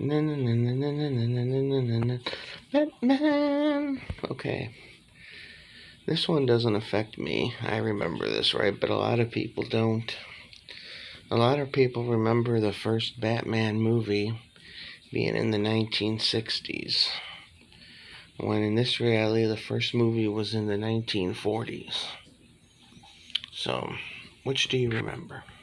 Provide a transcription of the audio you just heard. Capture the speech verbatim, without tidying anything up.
Batman. Okay. This one doesn't affect me. I remember this, right? But a lot of people don't. A lot of people remember the first Batman movie being in the nineteen sixties. When in this reality, the first movie was in the nineteen forties. So, which do you remember?